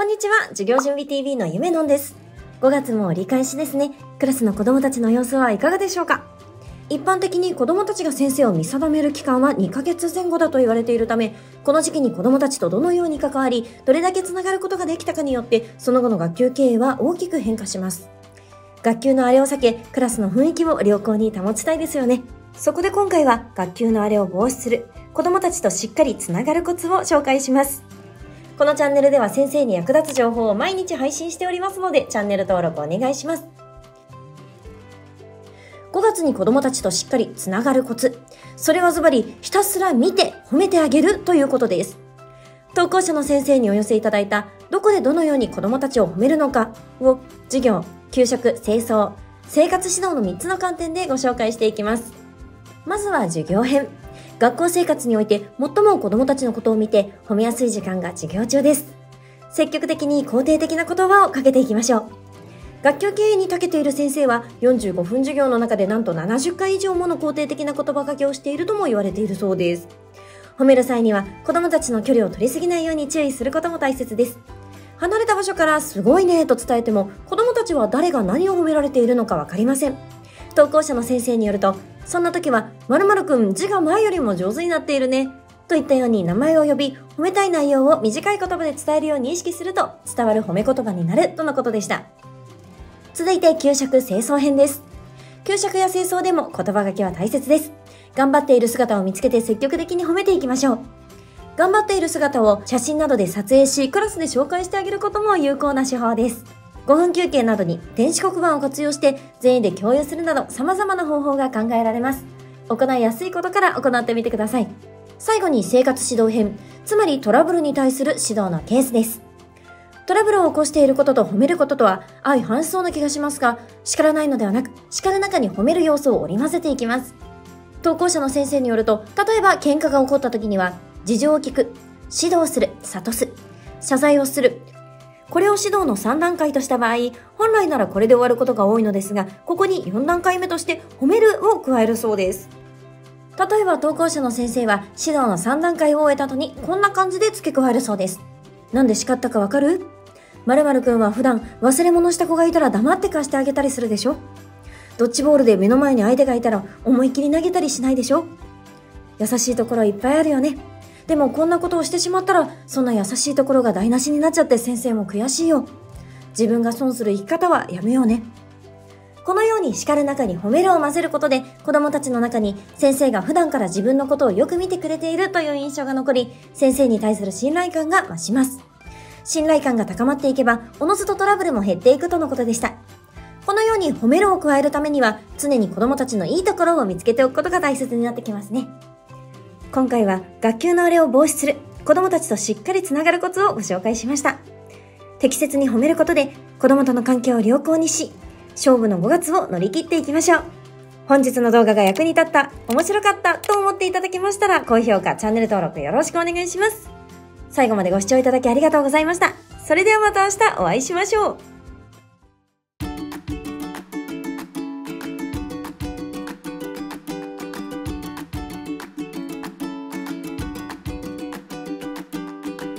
んにちは、授業準備 TV のゆめのんです。5月も折り返しですね。クラスの子供たちの様子はいかがでしょうか？一般的に子供たちが先生を見定める期間は2ヶ月前後だと言われているため、この時期に子供たちとどのように関わり、どれだけつながることができたかによって、その後の学級経営は大きく変化します。学級の荒れを避け、クラスの雰囲気を良好に保ちたいですよね。そこで今回は学級の荒れを防止する、子供たちとしっかりつながるコツを紹介します。このチャンネルでは先生に役立つ情報を毎日配信しておりますので、チャンネル登録お願いします。5月に子供たちとしっかりつながるコツ。それはズバリ、ひたすら見て褒めてあげるということです。投稿者の先生にお寄せいただいた、どこでどのように子供たちを褒めるのかを、授業、給食、清掃、生活指導の3つの観点でご紹介していきます。まずは授業編。学校生活において最も子供たちのことを見て褒めやすい時間が授業中です。積極的に肯定的な言葉をかけていきましょう。学級経営に長けている先生は45分授業の中でなんと70回以上もの肯定的な言葉かけをしているとも言われているそうです。褒める際には子供たちの距離を取りすぎないように注意することも大切です。離れた場所からすごいねと伝えても子供たちは誰が何を褒められているのかわかりません。投稿者の先生によると、そんな時は〇〇くん字が前よりも上手になっているねといったように名前を呼び、褒めたい内容を短い言葉で伝えるように意識すると伝わる褒め言葉になるとのことでした。続いて給食清掃編です。給食や清掃でも言葉がけは大切です。頑張っている姿を見つけて積極的に褒めていきましょう。頑張っている姿を写真などで撮影し、クラスで紹介してあげることも有効な手法です。5分休憩などに電子黒板を活用して全員で共有するなど様々な方法が考えられます。行いやすいことから行ってみてください。最後に生活指導編、つまりトラブルに対する指導のケースです。トラブルを起こしていることと褒めることとは相反しそうな気がしますが、叱らないのではなく、叱る中に褒める要素を織り交ぜていきます。投稿者の先生によると、例えば喧嘩が起こった時には、事情を聞く、指導する、諭す、謝罪をする、これを指導の3段階とした場合、本来ならこれで終わることが多いのですが、ここに4段階目として褒めるを加えるそうです。例えば投稿者の先生は指導の3段階を終えた後にこんな感じで付け加えるそうです。なんで叱ったかわかる？〇〇くんは普段忘れ物した子がいたら黙って貸してあげたりするでしょ？ドッジボールで目の前に相手がいたら思いっきり投げたりしないでしょ？優しいところいっぱいあるよね。でもこんなことをしてしまったら、そんな優しいところが台無しになっちゃって先生も悔しいよ。自分が損する生き方はやめようね。このように叱る中に褒めるを混ぜることで、子供たちの中に先生が普段から自分のことをよく見てくれているという印象が残り、先生に対する信頼感が増します。信頼感が高まっていけば、おのずとトラブルも減っていくとのことでした。このように褒めるを加えるためには、常に子供たちのいいところを見つけておくことが大切になってきますね。今回は学級の荒れを防止する、子供たちとしっかりつながるコツをご紹介しました。適切に褒めることで子供との関係を良好にし、勝負の5月を乗り切っていきましょう。本日の動画が役に立った、面白かったと思っていただけましたら、高評価、チャンネル登録よろしくお願いします。最後までご視聴いただきありがとうございました。それではまた明日お会いしましょう。